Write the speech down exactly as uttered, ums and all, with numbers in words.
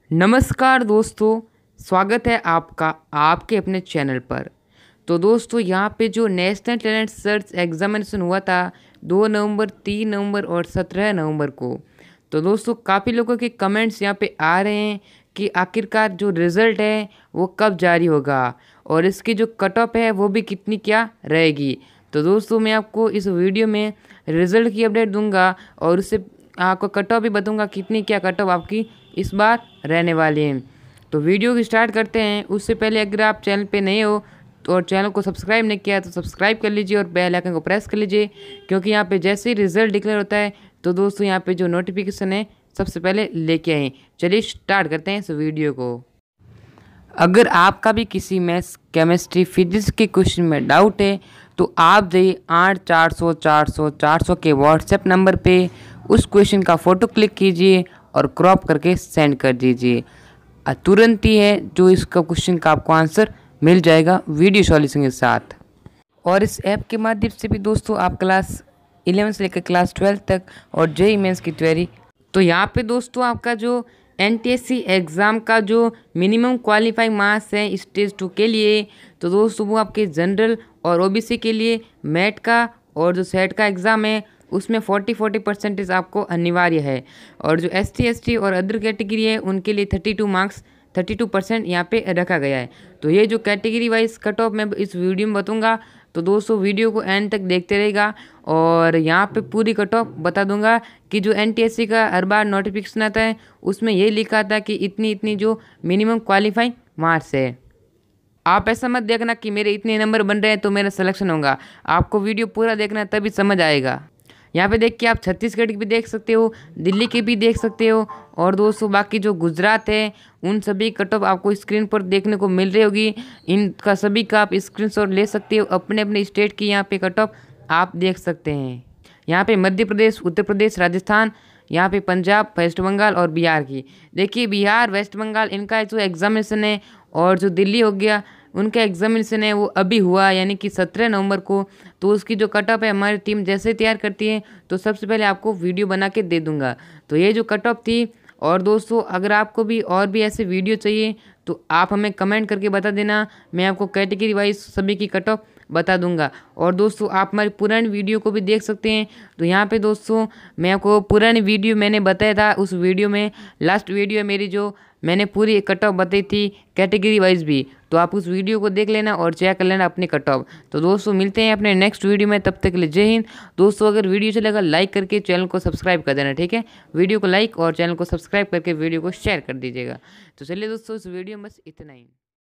नमस्कार दोस्तों, स्वागत है आपका आपके अपने चैनल पर। तो दोस्तों यहाँ पे जो नेशनल टैलेंट सर्च एग्जामिनेशन हुआ था दो नवंबर, तीन नवंबर और सत्रह नवंबर को। तो दोस्तों काफ़ी लोगों के कमेंट्स यहाँ पे आ रहे हैं कि आखिरकार जो रिज़ल्ट है वो कब जारी होगा और इसकी जो कट ऑफ है वो भी कितनी क्या रहेगी। तो दोस्तों मैं आपको इस वीडियो में रिज़ल्ट की अपडेट दूंगा और उससे आपको कट ऑफ भी बताऊँगा कितनी क्या कट ऑफ आपकी इस बार रहने वाली है। तो वीडियो की स्टार्ट करते हैं। उससे पहले अगर आप चैनल पे नए हो तो और चैनल को सब्सक्राइब नहीं किया तो सब्सक्राइब कर लीजिए और बेल आइकन को प्रेस कर लीजिए, क्योंकि यहाँ पे जैसे ही रिजल्ट डिक्लेयर होता है तो दोस्तों यहाँ पे जो नोटिफिकेशन है सबसे पहले लेके आए। चलिए स्टार्ट करते हैं इस वीडियो को। अगर आपका भी किसी मैथ्स, केमिस्ट्री, फिजिक्स के क्वेश्चन में डाउट है तो आप जाइए आठ चार सौ चार सौ चार सौ के व्हाट्सएप नंबर पे उस क्वेश्चन का फ़ोटो क्लिक कीजिए और क्रॉप करके सेंड कर दीजिए। तुरंत ही है जो इसका क्वेश्चन का आपको आंसर मिल जाएगा वीडियो सॉल्यूशन के साथ। और इस ऐप के माध्यम से भी दोस्तों आप क्लास इलेवन से लेकर क्लास ट्वेल्थ तक और जेईई मेंस की तैयारी। तो यहाँ पे दोस्तों आपका जो एनटीएससी एग्ज़ाम का जो मिनिमम क्वालिफाइंग मार्क्स है स्टेज टू के लिए, तो दोस्तों वो आपके जनरल और ओबीसी के लिए मैट का और जो सेट का एग्ज़ाम है उसमें फोर्टी फोर्टी परसेंटेज आपको अनिवार्य है। और जो एस टी एस टी और अदर कैटेगरी है उनके लिए thirty two marks thirty two percent यहाँ पे रखा गया है। तो ये जो कैटेगरी वाइज कट ऑफ मैं इस वीडियो में बताऊँगा, तो दोस्तों वीडियो को एंड तक देखते रहेगा और यहाँ पे पूरी कट ऑफ बता दूंगा कि जो एनटीएससी का हर बार नोटिफिकेशन आता है उसमें ये लिखा था कि इतनी इतनी जो मिनिमम क्वालिफाइंग मार्क्स है। आप ऐसा मत देखना कि मेरे इतने नंबर बन रहे हैं तो मेरा सिलेक्शन होगा। आपको वीडियो पूरा देखना तभी समझ आएगा। यहाँ पे देख के आप छत्तीसगढ़ की भी देख सकते हो, दिल्ली की भी देख सकते हो और दोस्तों बाकी जो गुजरात है उन सभी कट ऑफ आपको स्क्रीन पर देखने को मिल रही होगी। इनका सभी का आप स्क्रीनशॉट ले सकते हो। अपने अपने स्टेट की यहाँ पे कट ऑफ आप देख सकते हैं। यहाँ पे मध्य प्रदेश, उत्तर प्रदेश, राजस्थान, यहाँ पे पंजाब, वेस्ट बंगाल और बिहार की। देखिए बिहार, वेस्ट बंगाल इनका जो एग्जामिनेशन है और जो दिल्ली हो गया उनका एग्जामिनेशन है वो अभी हुआ यानी कि सत्रह नवंबर को। तो उसकी जो कट ऑफ है हमारी टीम जैसे तैयार करती है तो सबसे पहले आपको वीडियो बना के दे दूंगा। तो ये जो कट ऑफ थी। और दोस्तों अगर आपको भी और भी ऐसे वीडियो चाहिए तो आप हमें कमेंट करके बता देना, मैं आपको कैटेगरी वाइज सभी की कट ऑफ बता दूंगा। और दोस्तों आप हमारी पुरानी वीडियो को भी देख सकते हैं। तो यहाँ पे दोस्तों मैं आपको पुरानी वीडियो मैंने बताया था, उस वीडियो में लास्ट वीडियो है मेरी जो मैंने पूरी कट ऑफ बताई थी कैटेगरी वाइज भी, तो आप उस वीडियो को देख लेना और चेक कर लेना अपनी कट ऑफ। तो दोस्तों मिलते हैं अपने नेक्स्ट वीडियो में, तब तक के लिए जय हिंद। दोस्तों अगर वीडियो चलेगा लाइक करके चैनल को सब्सक्राइब कर देना, ठीक है। वीडियो को लाइक और चैनल को सब्सक्राइब करके वीडियो को शेयर कर दीजिएगा। तो चलिए दोस्तों इस वीडियो में बस इतना ही।